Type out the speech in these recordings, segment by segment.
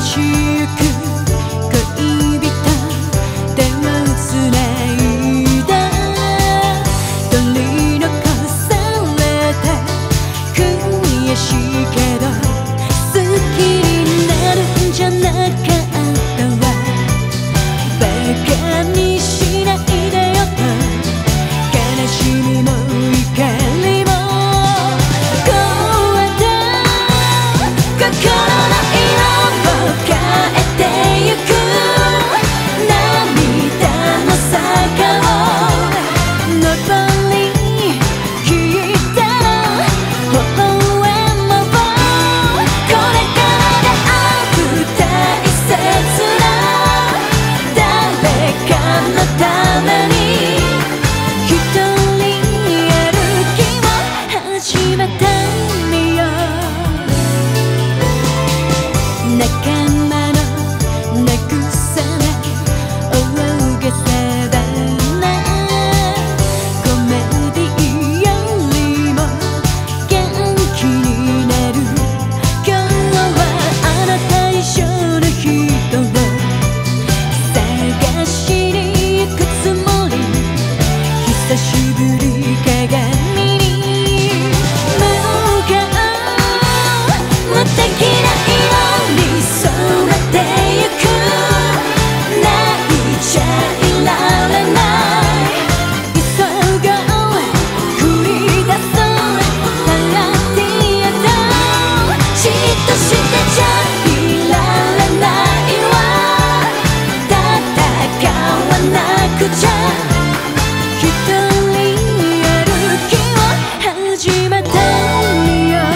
しゆく恋人手をつないだ取り残されて悔しいけど好きになるんじゃなかったわバカにしないでよと悲しみも怒りも超えた心の色を変えてゆく涙の坂を登りきったら微笑もうこれからである大切な誰かのために一人歩きを始めたんよ仲間の慰め大げさだなコメディよりも元気になる今日はあなた一緒の人を探しに行くつもり久しぶり鏡に向かう無敵な色に染めてゆく泣いちゃいられない急ごう繰り出そうパラディアと嫉妬してちゃいられないわ戦わなくちゃ一人歩きを始めたんよ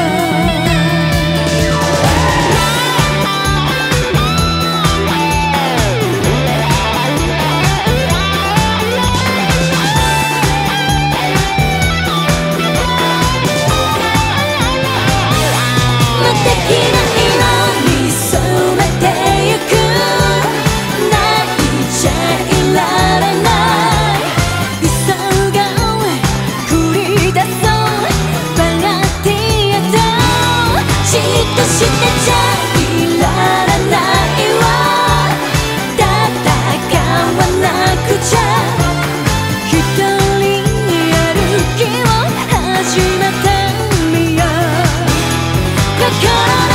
無敵な色に染めてゆく泣いちゃいられない急ごう繰り出そうパラディアと嫉妬してちゃいられないわ戦わなくちゃ一人歩きを始めてみよう心の